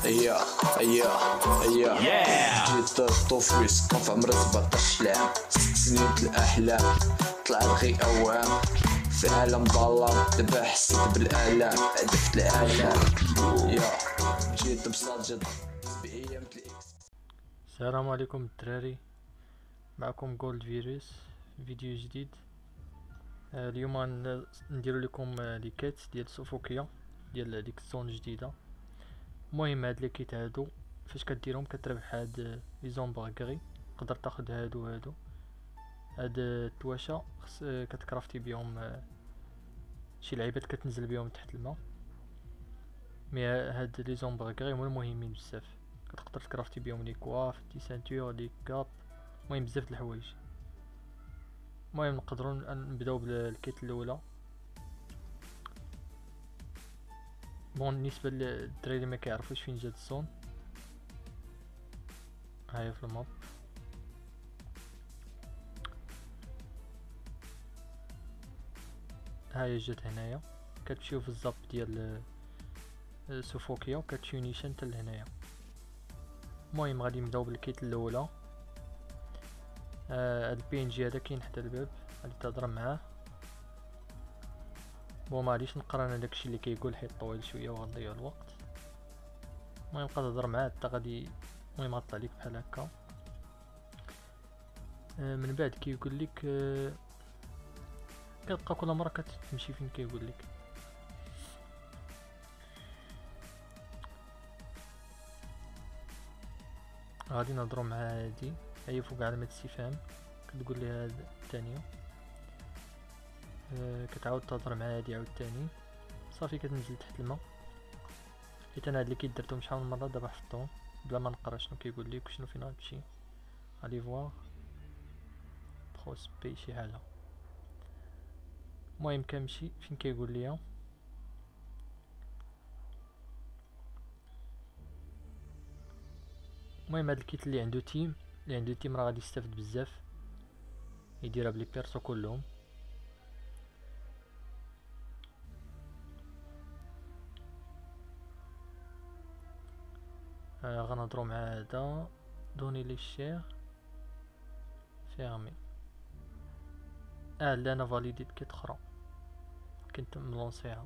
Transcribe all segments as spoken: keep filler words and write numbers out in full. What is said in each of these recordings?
هي هي هي جيت طوفويس كان في عمري سبعطاش عام، ست سنين الأحلام طلعت غي أوام في عالم ظلام. دابا حسيت بالآلام عدفت العالم يا جيت بساجد بأيام الإكس. السلام عليكم الدراري، معكم جولد فيروس فيديو جديد. آه اليوم نديرو لكم آه لي كيت ديال سوفوكيا ديال ديك الزون جديده. المهم هاد لي كيت هادو فاش كديرهم كتربح هاد لي زومبرغري، تقدر تاخد هادو هادو هاد التواشا خص آه كتكرافتي بيهم آه شي لعيبات كتنزل بيهم تحت الماء. مي هاد لي زومبرغري هما المهمين بزاف، كتقدر تكرافتي بيهم لي كواف دي سانتور لي كاب، المهم بزاف د الحوايج. المهم نقدروا نبداو بالكيت الاولى. بون بالنسبه للدراري اللي ما كيعرفوش فين جات الزون، هاهي في الماب. هاهي جات هنايا، كتمشيو في الزاب ديال سوفوكيا وكتمشيو نيشان حتى لهنايا. المهم غادي نبداو بالكيت الاولى. آه هاد البي ان جي هذا كاين حتى الباب، غادي تهضر معاه. بون مغاديش نقرا انا داكشي اللي كيقول حيت طويل شويه وغنضيع الوقت. المهم بقا تهضر معاه حتى غادي المهم غطلع ليك بحال هكا. آه من بعد كيقول لك آه كتبقى كل مره كتمشي فين كيقول لك. غادي نهضروا مع هادي، هي فوق علامه الاستفهام كتقول لي هاد الثانيه. آه كتعاود تهضر مع هادي عاوتاني، صافي كتنزل تحت الماء. حيت انا هاد اللي كي درتهم شحال من مره دابا حفظتهم بلا ما نقرا شنو كيقول لك وشنو فين غتمشي. غادي فواغ بروسبي شي حاجه. المهم كنمشي فين كيقول ليا. المهم هاد الكيت اللي عنده تيم اللي عنده تيم راه غادي يستافد بزاف، يديرها بلي بيرسو كلهم. آه غنهضروا مع هذا دوني لي الشير فيرمي. اه لا انا فاليديت كيت اخرى كنت ملونسيها.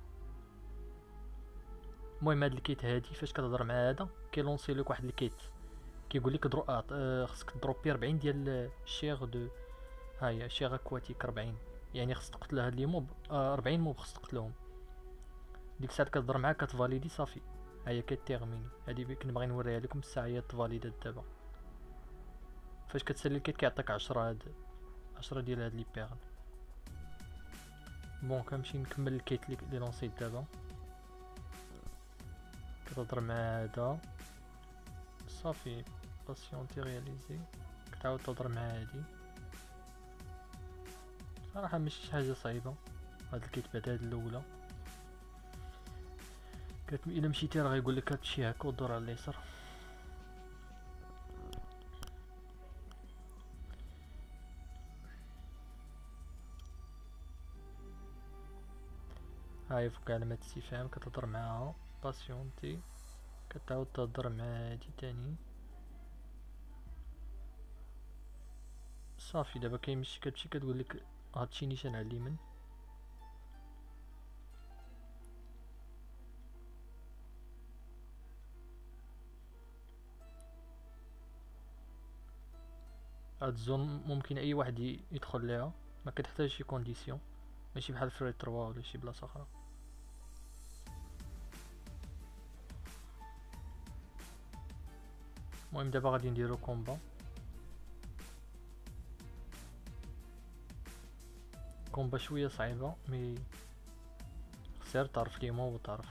المهم هاد الكيت هادي فاش كتهضر مع هذا كيلونسي لك واحد الكيت، كيقول لك درو آه خصك دروبي ربعين ديال الشير دو هاهي شير اكواتيك ربعين، يعني خصك تقتل هاد لي موب آه ربعين موب خصك تقتلهم. ديك الساعه كتهضر معاه كتفاليدي صافي، هيا كتيرميني. هادي كنت باغي نوريها لكم الساعه هي تفاليدات دابا. فاش كتسالي الكيت كيعطيك عشرة هاد عشرة ديال هاد لي بيرل. بون كنمشي نكمل الكيت لي لونسيت دابا. كتهضر مع هذا صافي باسيونتي رياليزي، كتعاود تهضر مع هادي. صراحه ماشي شي حاجه صعيبه هاد الكيت بعد هاد الاولى. كتم الا مشيتي راه غيقول لك هادشي هكا ودور على اليسار. هاي فوق علامة استفهام كتهضر معاها باسيونتي، كتعاود تهضر مع هادي تاني. صافي دابا كيمشي كتمشي كتقول لك هادشي نيشان على اليمين. هاد الزون ممكن اي واحد يدخل ليها، ما كتحتاج شي كونديسيون، ماشي بحال فري تروا ولا شي بلاصه اخرى. المهم دابا غادي نديرو كومبا. كومبا شويه صعيبه مي خسر تعرف لي مو وتعرف.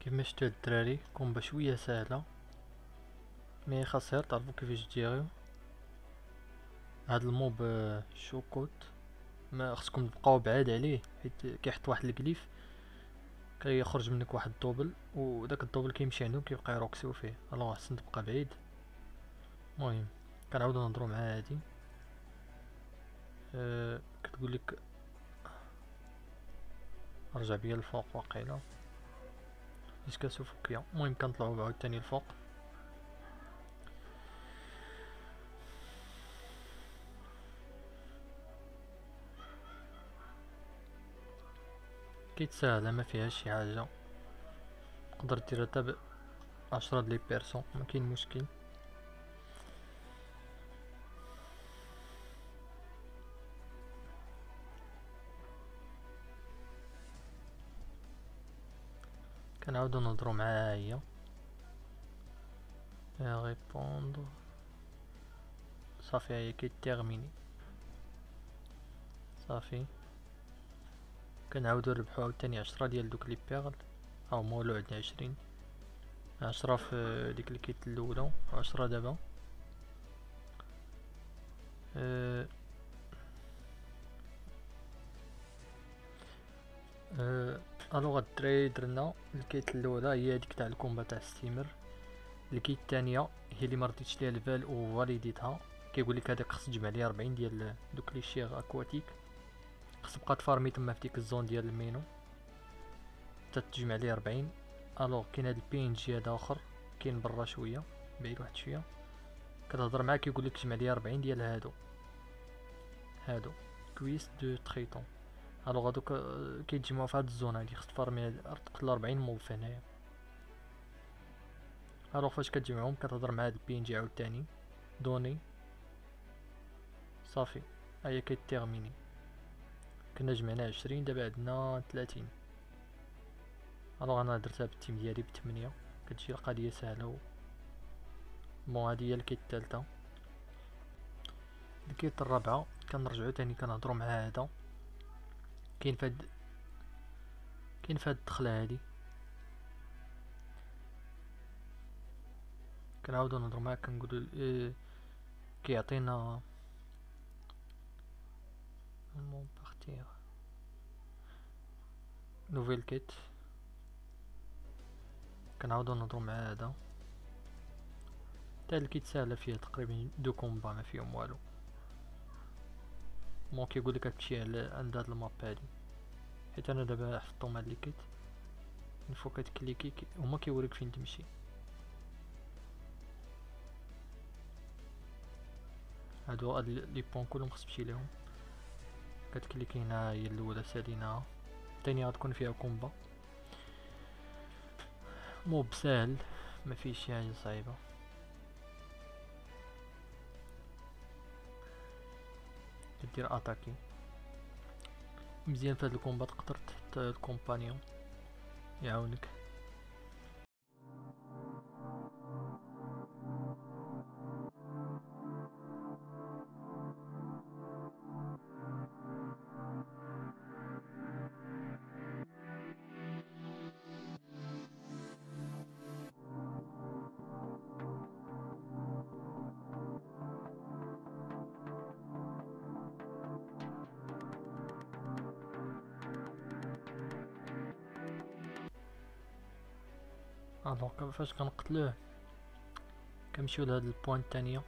كيما شفتو هاد الدراري كومبا شويه ساهله، مي خاص غير تعرفو كيفاش ديريو هاد الموب. آه، شوكوت ما خصكم تبقاو بعاد عليه، حيت كيحط واحد الكليف كيخرج منك واحد الدوبل، وداك الدوبل كيمشي عندهم كيبقى يروكسيو فيه. الوغ خصنا تبقى بعيد. المهم كنعاودو نهضرو مع هادي. أه كتقولك رجع بيا الفوق واقيلا جيسكا سوفوكيا. المهم كنطلعو عاوتاني الفوق. كيتساهل ما فيهاش شي حاجه، تقدر ديرها حتى بعشرة دلي بيرسون، ما كاين مشكل. كنعاودو نهضرو معاها هي ريبوندر. صافي هي كيتيرميني صافي. كنعاودو نربحو عاوتاني عشرة ديال دوك لي بيرل. ها هما ولو عندنا عشرين، عشرة في ديك الكيت الاولى وعشرة دابا. أه أه الوغ الدراري درنا الكيت الاولى هي هاديك تاع الكومبا تاع ستيمر. الكيت الثانيه هي اللي مرديتش ليها الفال وفاليديتها. كيقولك هذاك خص تجمع ليه أربعين ديال دوك لي شيغ اكواتيك، خص تبقى تفارمي تما في ديك الزون ديال المينو حتى تجمع ليه أربعين. الوغ كاين هاد البي ان جي هذا اخر كاين برا شويه بعيد واحد شويه، كتهضر معاه كيقولك جمع ليه أربعين ديال هادو هادو كويس دو تريتون. الوغ هادوك كيتجمعوا في هاد الزون هادي، خص تفارمي تقتل أربعين موب في هنايا. الوغ فاش كتجمعهم كتهضر مع هاد البي ان جي عاوتاني دوني صافي. هيا كيتيرميني. كنا جمعنا عشرين دابا عندنا ثلاثين. الوغ انا درتها بالتيم ديالي بثمانية، كتجي القضيه سهله و... بون هادي هي الكيت الثالثه. الكيت الرابعه كنرجعو تاني كنهضرو مع هذا. كاين فهاد كاين فهاد الدخله هادي كنعاودو نهضرو معاه كنقولو إيه كيعطينا مون بارتير نوفيل كيت. كنعاودو نهضرو مع هذا. حتى الكيت ساهله فيها تقريبا دو كومبا ما فيهم والو. مون كيقولك هادشي على عند هاد الماب هادي، حيت انا دابا حفظتهم هاد لي كيت. نفو كتكليكي كي هما كيوريك فين تمشي. هادو هاد لي بون كلهم خص تمشي ليهم. كتكليكي هنا هي الاولى ساليناها، الثانيه غتكون فيها كومبا. موب ساهل ما فيش شي حاجه صعيبه. كدير اتاكي مزيان في هاد الكومبا، تقدر تحط الكومبانيون يعاونك. الوغ فاش كنقتلوه كنمشيو لهاد البوان الثانيه.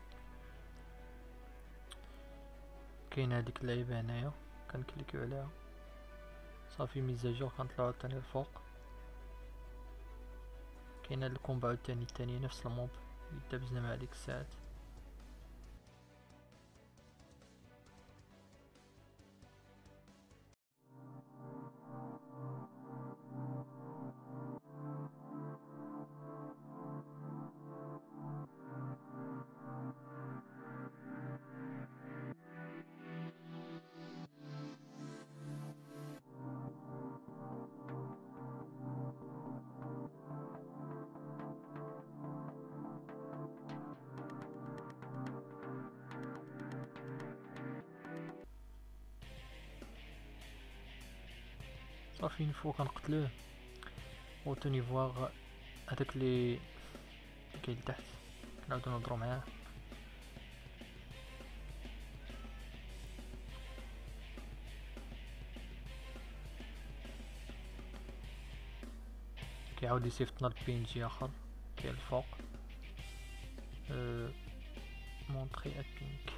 كاين هاديك اللعيبه هنايا كنكليكيو عليها صافي ميزاجور. كنطلعو تاني الفوق. كاين هاد الكومبا الثاني الثاني نفس الموب اللي دابزنا مع ديك الساعات. صافي نفو كنقتلوه وتوني فواغ هذاك لي كاين لتحت نعاودو نهضرو معاه. كيعاود يصيفطنا لبينجي اخر كاين الفوق. أه مونطري ا بينك.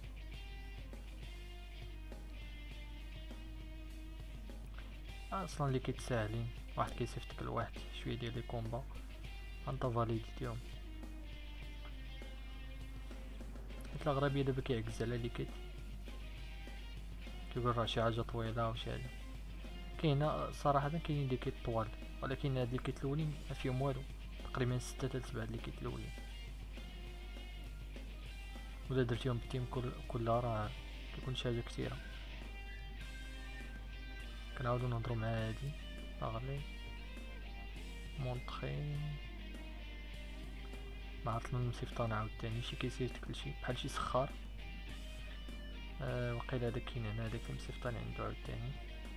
اصلا اللي كيتساهلين واحد كيصيفطك لواحد شويه ديال لي كومبا انت فاليديتيهم. حيت الاغلبيه دابا كيعكز على لي كيت كيقول راه شي حاجه طويله وشي حاجه. كاينه صراحه كاينين لي كيت طوال، ولكن هاد لي كيت الاولين ما فيهم والو، تقريبا ستة حتى لسبعة لي كيت الاولين. ولا درتيهم بالتيم كل كلها راه كيكون شي حاجه كثيره. كنعاودو نهضرو مع هادي اغلي مونطري. ما عرفت من مصيفطان عاوتاني شي كيصيفط كلشي بحال شي سخار. أه وقيل هذا كاين هنا هذاك المصيفطان عندو عاوتاني.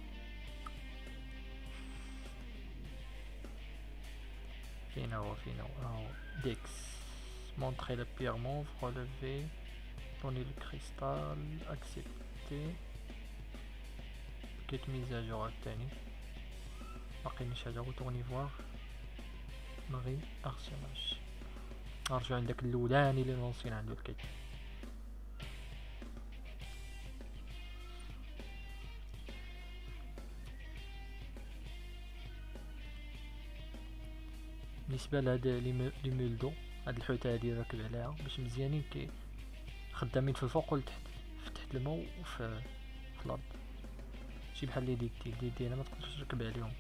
فين هو فين هو هو ديكس montrer la pierre mauve, relever, donner le cristal, accepter. كيت mise à jour عاوتاني مبقيناش حاجة. retourner voir نغي arsenage. نرجعو عندك الاولاني اللي نوصينا عندو الكيت. بالنسبه لهاد لي مولدو هاد الحوته هادي راكب عليها باش مزيانين كي خدامين في الفوق والتحت، في تحت الماء وفي في الارض. شي بحال لي ديك دي دي انا ما تقدرش تركب عليهم.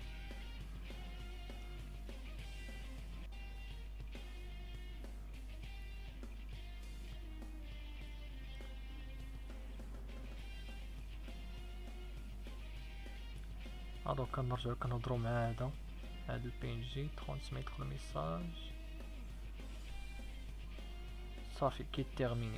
الو كنرجعو كنهضرو مع هذا هاد البي ان جي ترونسميتر الميساج صافي كي تيرميني.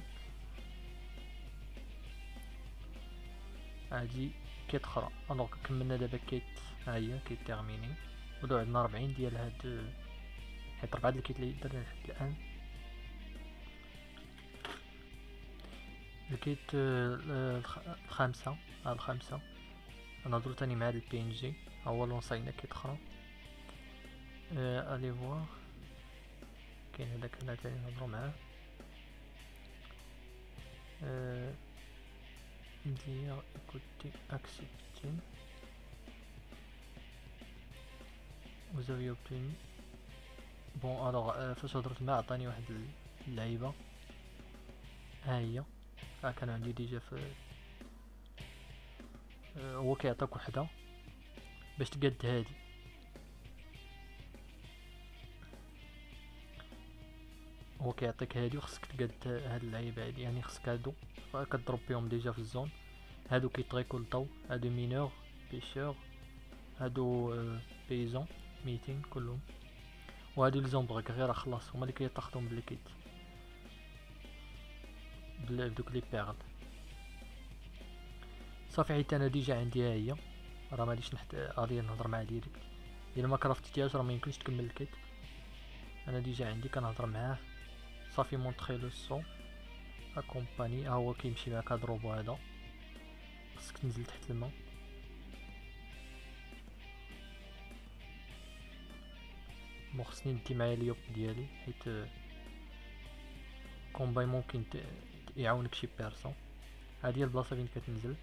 هادي كيت اخرى. الوغ كملنا دابا كيت ها هي كيت تيرميني. ولو عندنا ربعين ديال هاد حيت ربعة د الكيت اللي درنا لحد الان. الكيت الخامسة ها الخامسة نهضرو تاني مع هاد البي ان جي ها هو لونصينا كيت اخرى. الي فوار كاين هداك هنا تاني نهضرو معاه. ندير écouter accepter. vous avez obtenu bon alors فاش هضرت معاه عطاني واحد اللعيبه ها هي. ها كان عندي ديجا في هو كيعطيك وحده باش تقاد هادي. هو كيعطيك هادي وخصك تقاد هاد اللعيبه هادي، يعني خصك هادو كضرب بهم ديجا في الزون. هادو كيتريكولطاو هادو مينور بيشور هادو بيزون ميتين كلهم. وهادو لي زومبغ غير خلاص هما اللي كيتاخدهم بالكيت بدوك لي بيرل صافي. حيت انا ديجا عندي ها هي راه ماليش نحت غادي نهضر مع ديريكت. الا ما كرافتيهاش راه ما يمكنش تكمل الكيت. انا ديجا عندي كنهضر معاه صافي. مونطري لو سون اكومباني ها هو كيمشي معاك هاد الروبو هذا. خصك تنزل تحت الماء. مو خصني ندي معايا اليوب ديالي حيت كومباي ممكن يعاونك شي بيرسون. هادي هي البلاصه فين كتنزل.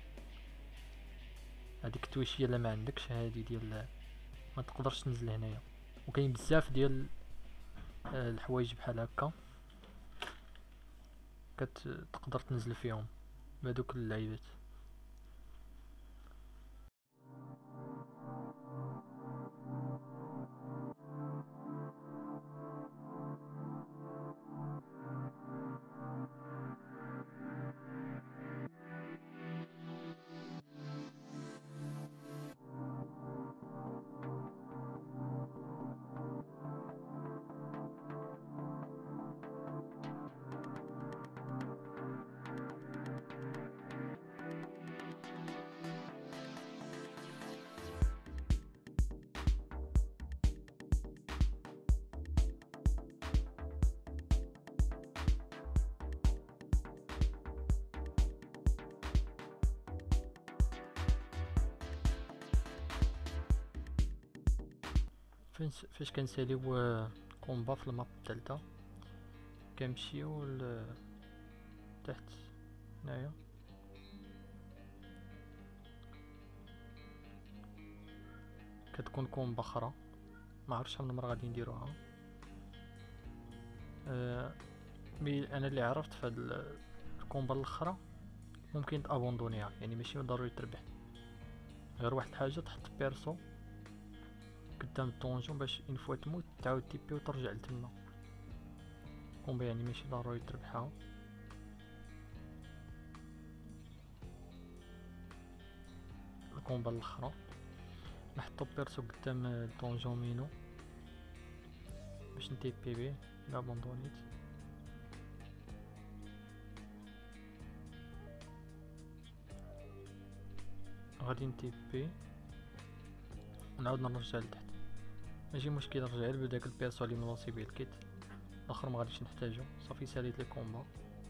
هاديك التويشيه الا ما عندكش هادي ديال ما تقدرش تنزل هنايا. وكاين بزاف ديال الحوايج بحال هكا كتقدر تنزل فيهم بهذوك اللعيبات. فاش فاش كنساليو كومبا في الماب الثالثه كنمشيو ل تحت هنايا، كتكون كومبا اخرى ما عرفتش شحال من مره غادي نديروها. أه مي انا اللي عرفت في هاد الكومبا الاخرى ممكن تابوندونيها، يعني ماشي ضروري تربح، غير واحد الحاجه تحط بيرسو قدام الدونجون باش ان فوا تموت تعاود تيبي وترجع لتما. كومبا يعني ماشي ضروري تربحها. الكومبا الاخرى نحطو بيرسو قدام الدونجون مينو باش نتيبي بيه لا بوندونيت. غادي نتيبي ونعاود نرجع لتحت، ماشي مشكل نرجع بداك البيرسو اللي ملونسي بيه الكيت الاخر ما غاديش نحتاجو. صافي ساليت لي كومبا،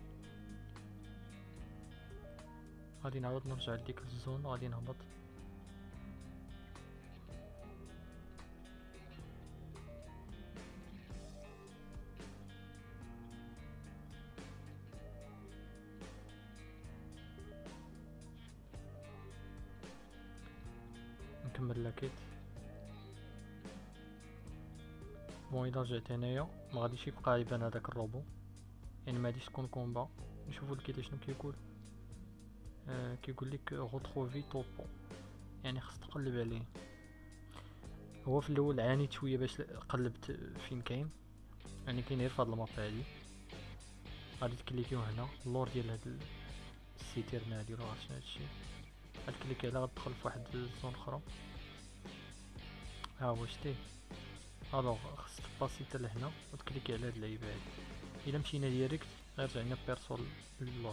غادي نعاود نرجع لديك الزون، غادي نهبط نكمل لاكيت. بون اذا رجعت هنايا ما غاديش يبقى يبان هذاك الروبو، يعني ما غاديش تكون كومبا. نشوفوا الكيت شنو كيقول. آه كيقول لك غوتروفي توبو، يعني خص تقلب عليه. هو في الاول عانيت شويه باش قلبت فين كاين، يعني كاين غير في هاد الماب هادي. غادي تكليكيو هنا اللور ديال هاد السيتيرنا هادي ولا شنو هادشي، غادي تكليكي عليها غتدخل في واحد الزون اخرى. ها هو شتي. الوغ خصك تباسي حتى لهنا وتكليكي على هاد اللعيبه هادي. الا مشينا ديريكت غيرجع لنا بيرسو للور،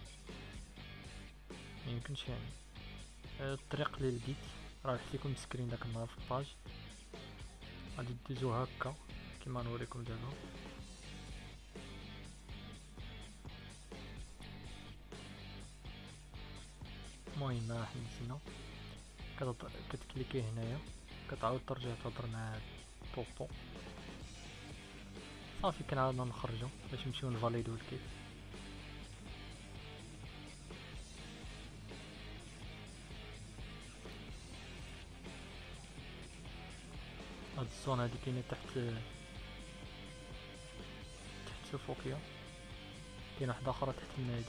ميمكنش يعني. أه الطريق اللي لقيت راه حيت لكم سكرين داك النهار في الباج، غادي دوزو هكا كيما نوريكم دابا. المهم ما حنا كتكليكي هنايا كتعاود ترجع تهضر مع طوبو. صافي كنعاودو نخرجو باش نمشيو نفاليدو الكيت. هاد الزون هادي كاينه تحت تحت سوفوكيا، كاينه واحده اخرى تحت النادي.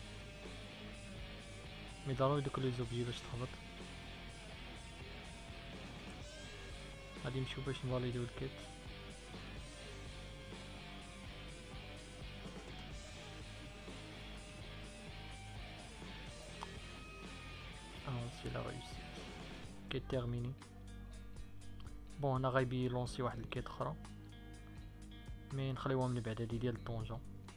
مي ضروري دوك لي زوبجي باش تهبط. غادي نمشيو باش نفاليديو الكيت. اه سي لا ريوسيت كيت تيرميني. بون هنا غايبي لونسي واحد الكيت اخرى مي نخليوها من بعد، هادي ديال الدونجون.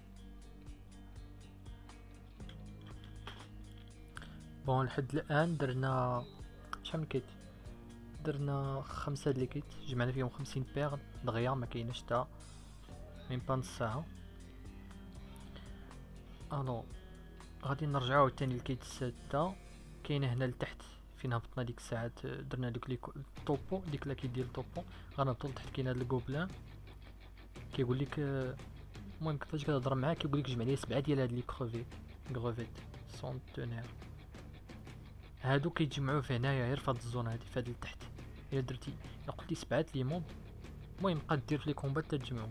بون لحد الان درنا شحال من كيت؟ درنا خمسة د الكيت، جمعنا فيهم خمسين بيغ دغيا، ما كايناش حتى من با نص ساعه. الو غادي نرجعو عاوتاني للكيت السادسه، كاينه هنا لتحت فين هبطنا ديك الساعات. درنا دوك لي طوبو، ديك لاكيت ديال طوبو. غنهبطو لتحت كاين هاد الكوبلان كيقول لك. المهم كيفاش كتهضر معاه كيقول لك جمع لي سبعه ديال هاد لي كروفيت كروفيت سونتونير. هادو كيتجمعوا في هنايا غير في هاد الزون هادي في هاد لتحت. الا درتي الا قلتي سبعه لي موب، المهم بقى دير في لي كومبات تتجمعوا.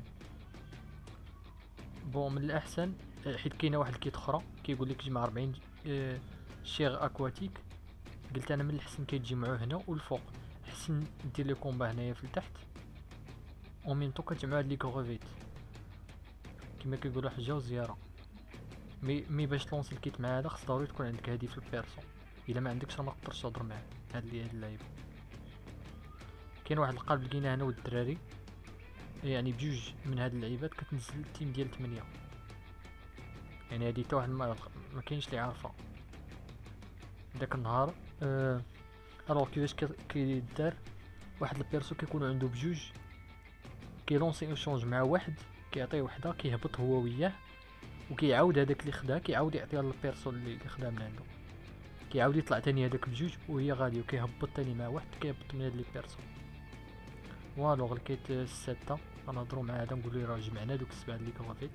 بون من الاحسن حيت كاينه واحد الكيت اخرى كيقول لك جمع أربعين اه شيغ اكواتيك. قلت انا من الاحسن كيتجمعوا هنا والفوق، احسن دير لي كومبا هنايا في التحت او ميم طو كتجمعوا هاد لي كروفيت كما كيقولوا حجه وزياره. مي مي باش تلونسي الكيت مع هذا خص ضروري تكون عندك هادي في البيرسون، الا ما عندكش راه ما تقدرش تهضر معاه. هاد اللي هاد اللعيب كاين واحد القلب لقيناه انا والدراري، يعني بجوج من هاد اللعيبات كتنزل التيم ديال ثمانية، يعني هادي حتى واحد ما, ما كاينش اللي عارفها داك النهار. أه الوغ كيفاش كيدار واحد البيرسو كيكون عنده بجوج كيلونسي ايشونج مع واحد، كيعطيه وحده كيهبط هو وياه وكيعاود هذاك اللي خداه كيعاود يعطيها للبيرسو اللي خداه من عنده، كيعاود يطلع تاني هذاك بجوج وهي غادي وكيهبط تاني مع واحد كيهبط من هاد لي بيرسون. والوغ لقيت الستة غنهضرو مع هذا نقولو راه جمعنا دوك السبعة لي غوفيت.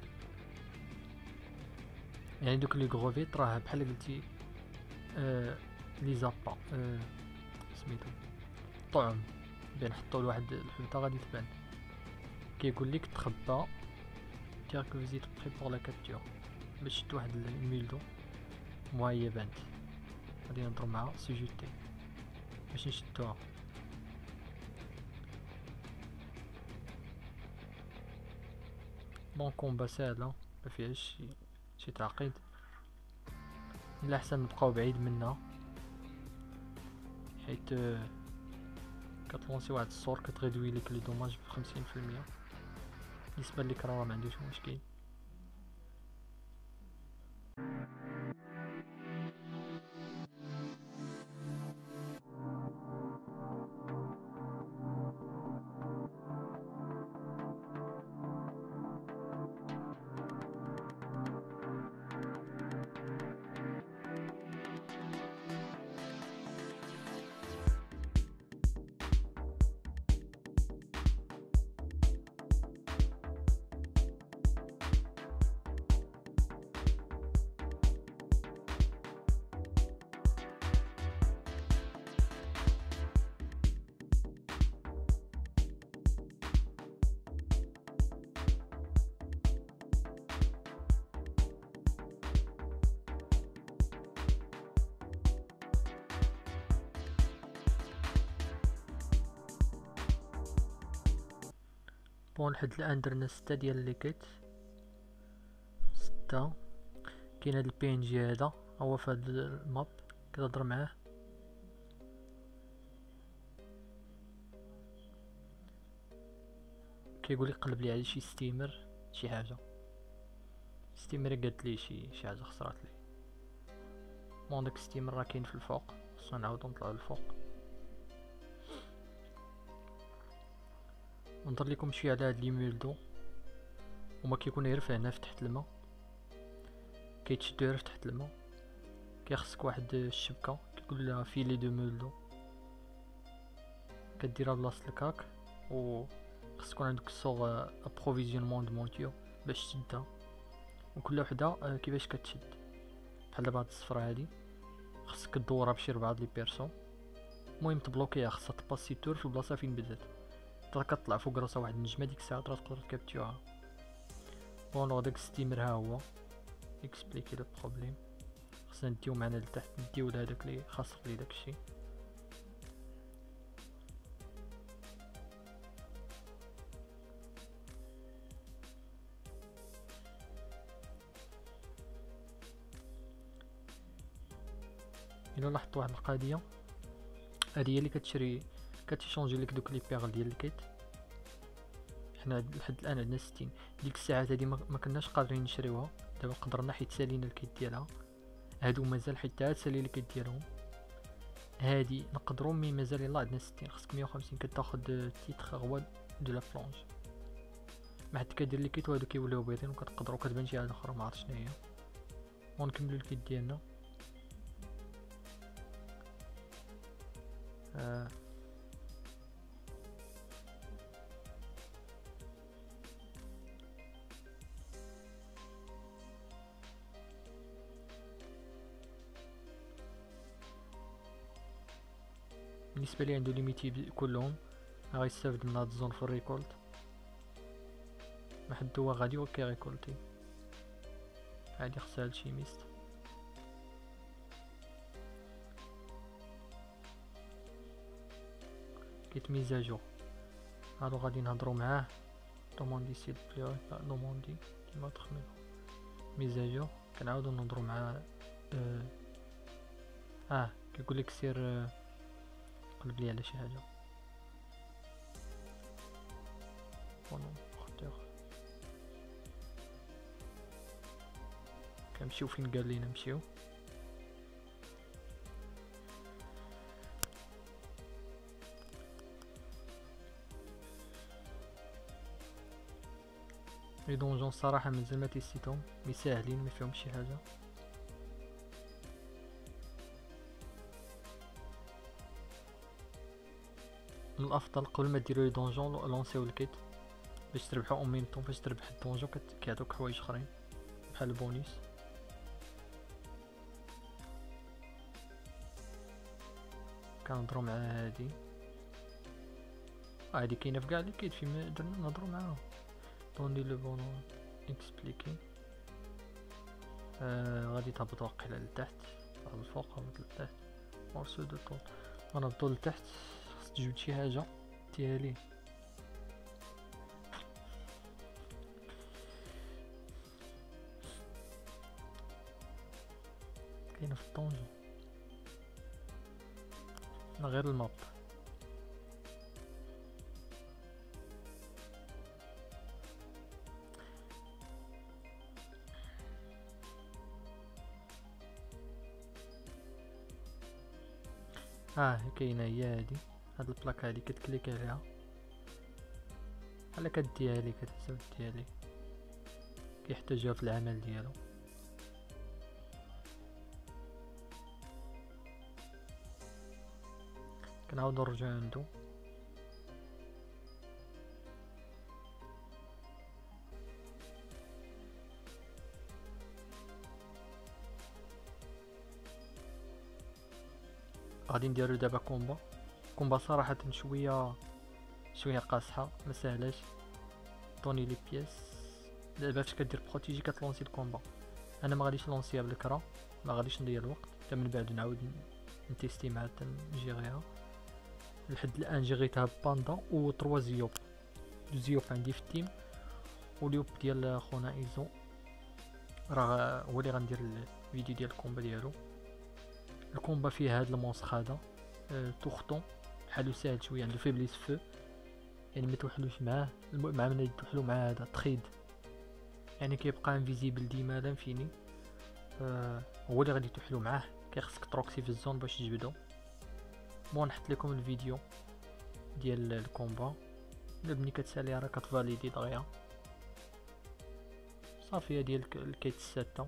يعني دوك لي غوفيت راه بحال قلتي آه لي زابا آه سميتو طعم بين نحطو لواحد الحوته غادي تبان. كيقول لك تخبى تيغ كو فيزيت بري بور لا كابتور باش شد واحد الميلدو موا هي بانت. غادي نهضرو مع سيجوتي باش نشدوها. بون كومبا ساهله مفيهاش شي شي تعقيد، من الاحسن نبقاو بعيد منها حيت كتلونسي واحد الصور كتغيدوي ليك لي دوماج بخمسين في المية. بالنسبه ليك راه ما عندوش مشكل. بون لحد الان درنا ستة ديال لي كيت ستة. كاين هاد البي ان جي هذا هو في هاد الماب كتهضر معاه كيقول لي قلب لي على شي ستيمر شي حاجه. ستيمر قالت لي شي شي حاجه خسرات لي. بون داك ستيمر راه كاين في الفوق، خصنا نعاودو نطلعو للفوق. نهضر لكم شويه على هاد لي ميلدو. هما كيكونوا غير هنا في تحت الماء، كيتشدو غير في تحت الماء. كيخصك واحد الشبكه كيقول لها فيلي دو ميلدو، كديرها بلاصه الكاك و خص يكون عندك الصوغ ابروفيزيونمون دو مونتيو باش تشدها. وكل وحده كيفاش كتشد بحال دابا هاد الصفرة هادي خصك تدورها بشي ربعة لي بيرسون. المهم تبلوكيها، خصها تباسي تور في البلاصه فين بدات. تا كطلع فوق راسها واحد النجمه ديك الساعه تقدر تكابتيوها. بون داك ستيمر ها هو اكسبليكي لو بروبليم. خصنا نديو معنا لتحت، نديو لهداك لي خاص لي داكشي. الا لاحظت واحد القضيه، هادي هي اللي كتشري كتشونجي لك دوك لي بيغ ديال الكيت. حنا لحد الان عندنا ستين. ديك الساعات هادي ما كناش قادرين نشريوها، دابا قدرنا حيت سالينا الكيت ديالها. هادو مازال حيت عاد سالي الكيت ديالهم. هادي نقدروا مي مازال يلاه عندنا ستين. خصك مية وخمسين كتاخد تيتر غوا دو لا بلونج. ما حد كيدير لي كيت وهادو كيوليو بيضين وكتقدروا كتبان شي حاجه اخرى ما عرفت شنو هي. ونكملوا الكيت ديالنا. آه. بالنسبه لي عنده ليميتي كلهم غيستافد من هاد الزون في الريكولت. ما حد هو غادي وكي ريكولتي هادي خصها هادشي ميست. كيت ميزاجو هادو غادي نهضرو معاه. دوموندي سيل بلي دوموندي كيما تخمم ميزاجو كنعاودو نهضرو معاه. اه, آه. كيقول لك سير آه. قلب لي على شي حاجه. بون اختار كنمشيو فين قال لينا نمشيو. لي دونجون الصراحه مازال ما تيستيتهم، مي ساهلين ما فيهم شي حاجه. من الافضل قبل ما ديروا لي دونجون لونسيو الكيت باش تربحوا او ميم طون. فاش تربح الدونجون كيعطوك حوايج اخرين بحال البونيس. كنهضروا مع هادي هادي كاينه في كاع لي كيت فيما درنا نهضروا معاهم. دوني لو بون اكسبليكي. آه غادي تهبط واقيلا لتحت على الفوق هبط لتحت مورسو دو طول. غنهبطو لتحت خاص تجبد شي حاجه ديالي. كاينه في الطونجو غير الماب. اه كاينه هي هادي. هاد البلاك هادي كتكليك عليها بحال كديها لي كتحسب ديالي كيحتاجها في العمل ديالو. كنعاودو نرجعو عندو. غادي نديرو دابا كومبا. كومبا صراحة شوية شوية قاصحة مساهلاش. طوني لي بياس دابا فاش كدير بروتيجي كتلونسي الكومبا. انا ما غاديش لونسيها بالكرا ما غاديش نضيع الوقت حتى من بعد نعاود نتيستي معها نجيريها. لحد الان جيريتها باندا و تروا زيوب. زيوب عندي في التيم وليوب ديال خونا ايزو راه هو اللي غندير الفيديو ديال الكومبا ديالو. الكومبا فيه هاد المونستر هذا أه توختون بحالو ساهل شويه عنده فيبليس فو يعني ما توحلوش معاه. مع من توحلو مع هذا تخيد يعني كيبقى انفيزيبل ديما لا فيني. أه هو اللي غادي توحلو معاه. كيخصك تروكسي في الزون باش تجبدو. بون نحط لكم الفيديو ديال الكومبا ملي كتسالي راه كتفاليدي دغيا صافي. ديال الكيت السادة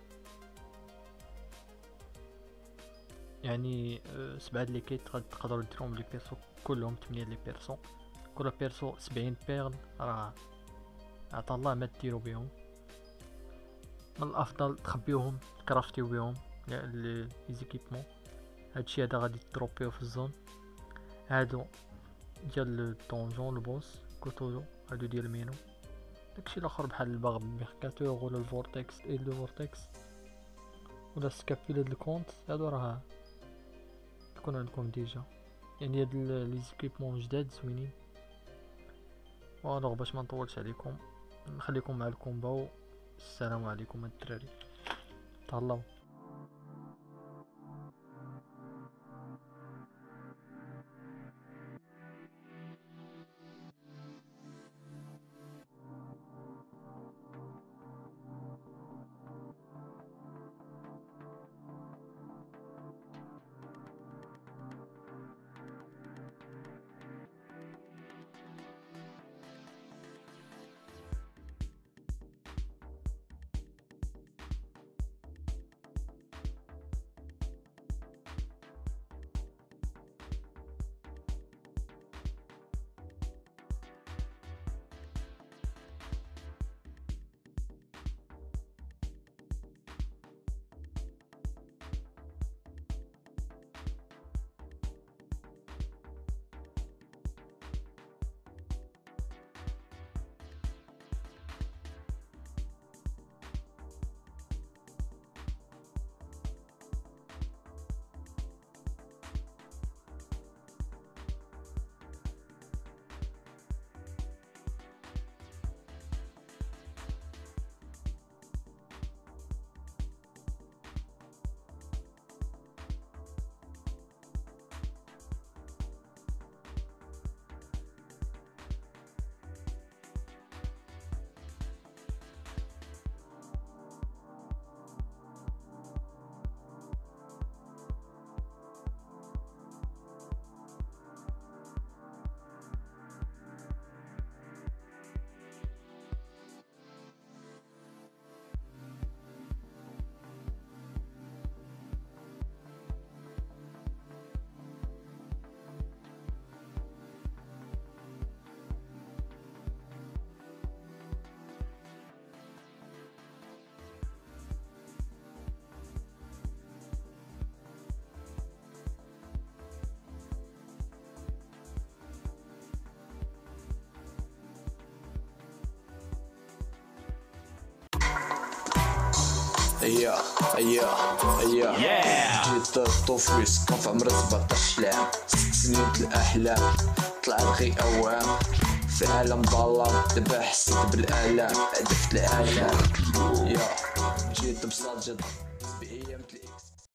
يعني سبعة لي كيت تقدروا ديروهم لي بيرسو كلهم ثمانية لي بيرسو. كل بيرسو سبعين بيرل راه عطا الله ما ديروا بهم. من الافضل تخبيوهم تكرافتيو بهم لي زيكيبمون. هادشي هذا غادي تدروبيو في الزون. هادو ديال الدونجون البوس كوتولو هادو ديال مينو. داكشي الاخر بحال الباغ ميركاتور ولا الفورتكس اي لو فورتكس ولا سكابيلا د الكونت هادو راه يكون عندكم ديجا. يعني هاد لي زيكيبمون جداد زوينين. والوغ باش ما نطولش عليكم نخليكم مع الكومبا. السلام عليكم الدراري تهلاو. هيا هيا هيا جيت طفل كان في عمري سبعطاش عام، ست سنين الاحلام طلعت غي اوام في عالم ظلام، دابا حسيت بالالام عدفت العالم. يا جيت بصاد جد بايام